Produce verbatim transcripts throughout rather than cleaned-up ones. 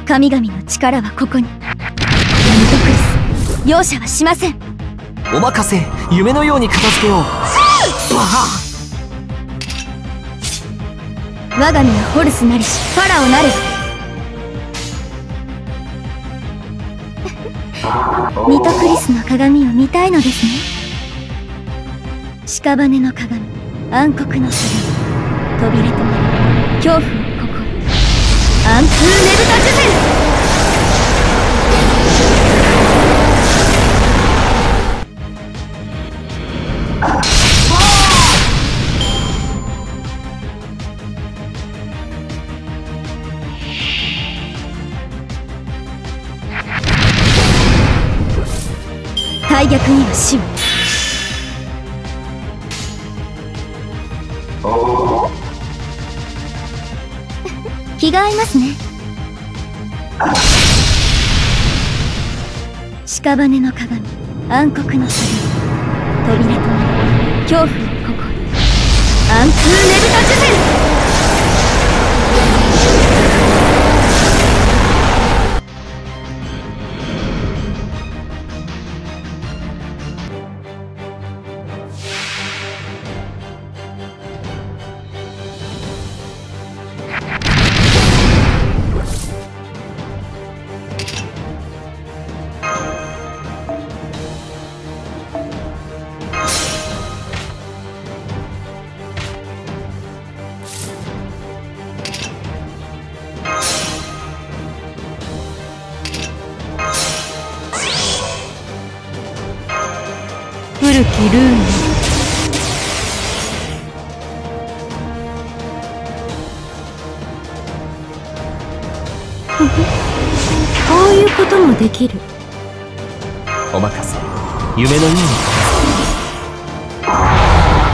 神々の力はここに。ミトクリス、容赦はしません。 お任せ。夢のように片付けよう。 我が身はホルスなりしファラオなる。ミトクリスの鏡を見たいのですね。屍の鏡、暗黒の鏡、扉となる恐怖の心、アンプーネルタ・ジュゼル。大逆には死を。気が合いますね。屍の鏡、暗黒の鏡、扉となる恐怖の心、アンプーネルタ・ジュゼル。古きルーン。こういうこともできる。 お任せ。夢のように片付け。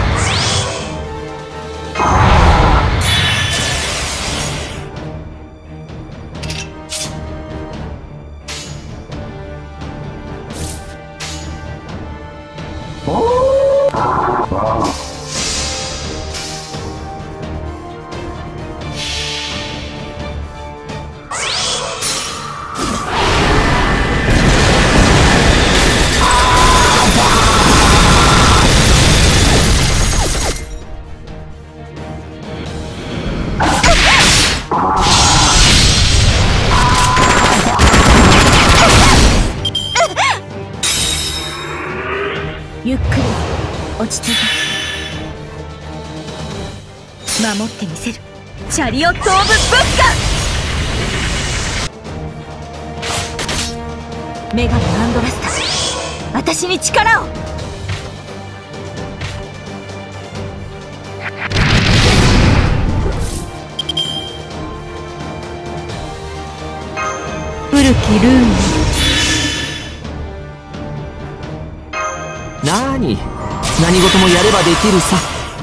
ゆっくり落ち着いて。守ってみせる。チャリオット・オブ・ブッカ。女神アンドラスタ、私に力を。古きルーン。 なーに、何事もやればできるさ。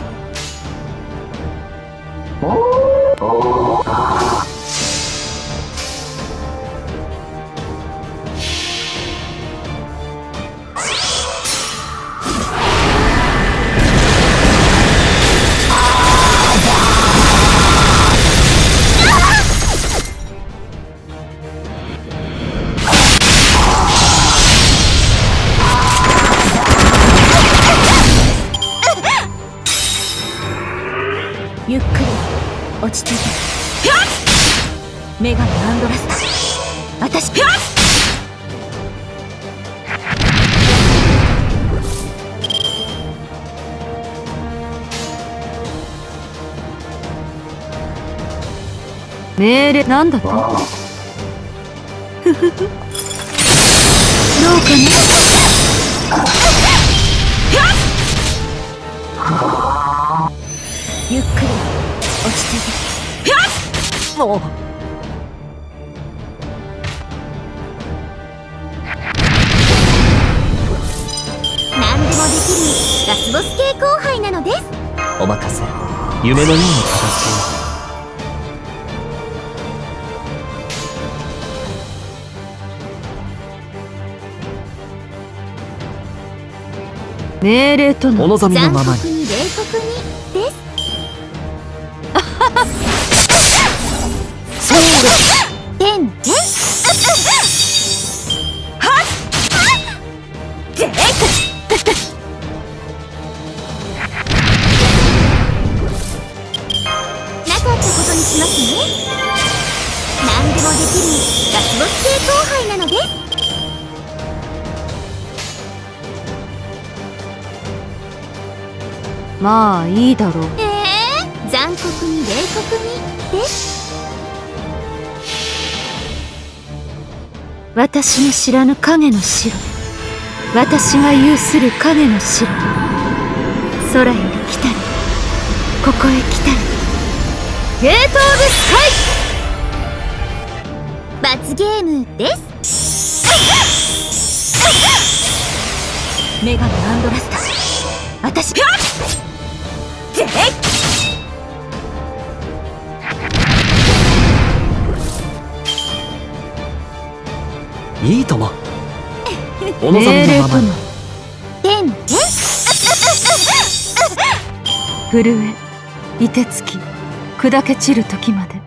ゆっくり落ち着いて。女神アンドラスタ、私ピョッ。命令なんだと。ふふふ。どうかな。ゆっくり落ち着いて。もう何でもできるラスボス系後輩なのです。 お任せ。夢のように片付けよう。命令とのお望みのままに。 残酷に冷酷にです。そうです。てんてん。 まあいいだろう。ええー、残酷に冷酷にです。私の知らぬ影の城、私が有する影の城、空より来たりここへ来たり、ゲートオブスカイ。罰ゲームです。女神アンドラスタ、私がぜっいいとも。お望みのままに。 天で震え、凍てつき、砕け散る時まで。